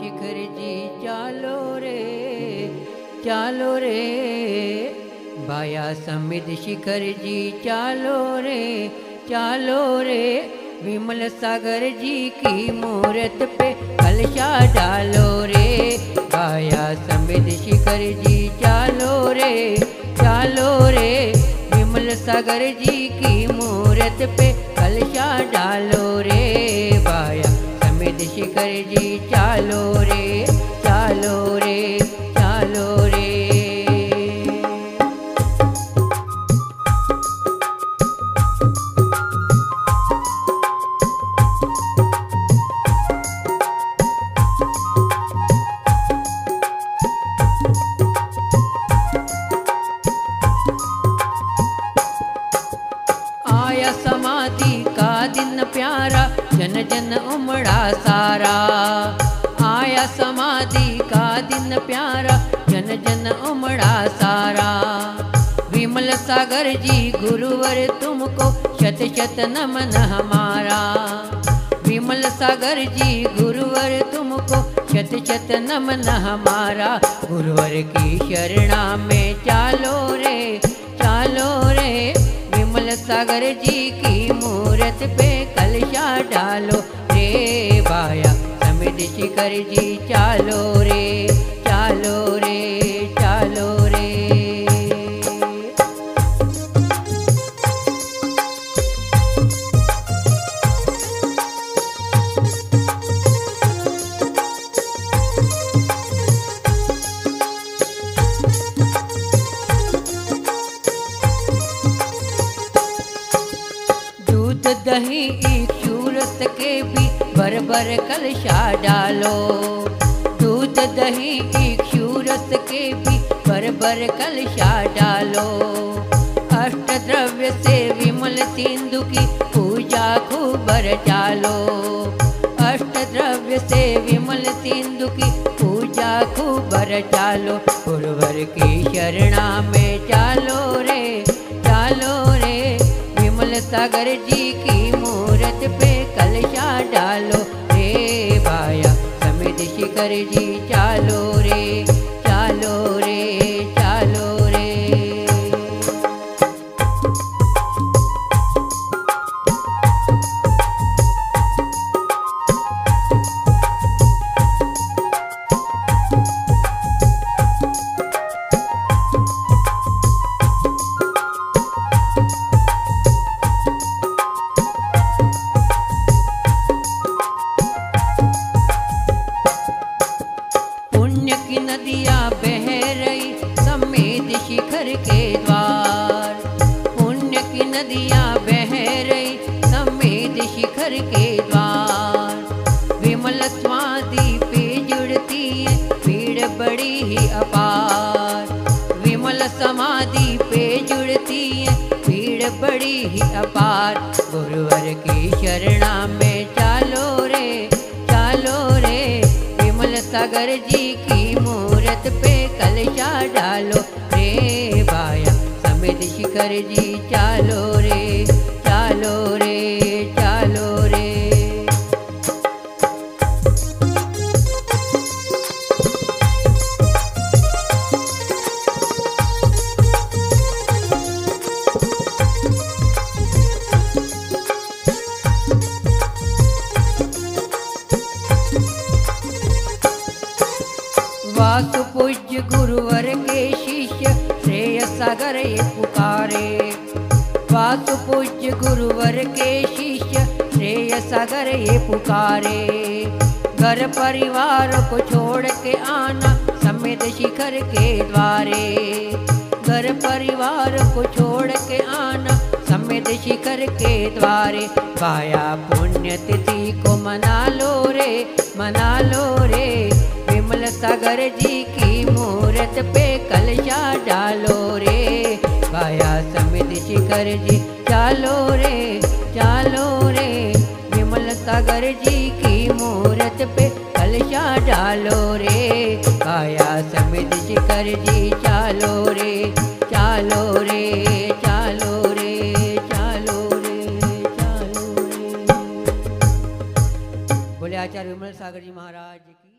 शिखर जी चालो रे, चालो रे। भाया समित शिखर जी चालो रे, चालो रे। विमल सागर जी की मूरत पे कलशा डालो रे। भाया समित शिखर जी चालो रे, चालो रे। विमल सागर जी की मूरत पे कलशा डालो रे। भाया समित शिखर जी चालो रे, चालो रे, चालो रे। आया समाधि का दिन प्यारा, जन जन उमड़ा सारा। आया समाधि का दिन प्यारा, जन जन उमड़ा सारा। विमल सागर जी गुरुवर तुमको शत शत नमन हमारा। विमल सागर जी गुरुवर तुमको शत शत नमन हमारा। गुरुवर की शरणा में चालो रे, चालो रे। विमल सागर जी की मूरत पे कलशा डालो रे। भाया समित शिखर जी चालो रे, चालो रे, चालो रे। दूध दही इक्षुरस के भी भर भर कलशा डालो। दूध दही इक्षुरस के भी भर भर कलशा डालो। अष्ट द्रव्य से विमल सिंधु की पूजा खूब चालो। अष्ट द्रव्य से विमल सिंधु की पूजा खूब चालो। गुरुवर की शरणा में चालो रे, चालो रे। विमल सागर जी की मूरत पे कलशा डालो रे। भाया समित शिखर जी चालो रे, चालो रे, चालो रे। पुण्य की नदियाँ बह रही समेत शिखर के द्वार। पुण्य की नदियाँ बह रही समेत शिखर के द्वार। विमल स्वाति पे जुड़ती है भीड़ बड़ी ही अपार। विमल समाधि पे जुड़ती है भीड़ बड़ी ही अपार। गुरुवर की शरणा में चालो रे, चालो रे। विमल सागर जी की मूरत पे कलशा डालो रे। भाया समित शिखर जी चालो रे, चालो रे, चालो रे। वासु पूज्य गुरुवर के शिष्य श्रेय सागर ये पुकारे। वासु पूज्य गुरुवर के शिष्य श्रेय सागर ये पुकारे। घर परिवार को छोड़ के आना समित शिखर के द्वारे। घर परिवार को छोड़ के आना समित शिखर के द्वारे। भाया पुण्य तिथि को मना लो रे, मना लो रे। विमल सागर जी की मूरत पे कलशा डालो रे। भाया समित शिखर जी चालो रे, चालो रे। विमल सागर जी की मूरत पे कलशा डालो रे। भाया समित शिखर जी चालो रे, चालो रे, चालो रे, चालो रे, चालो रे। बोले आचार्य विमल सागर जी महाराज की।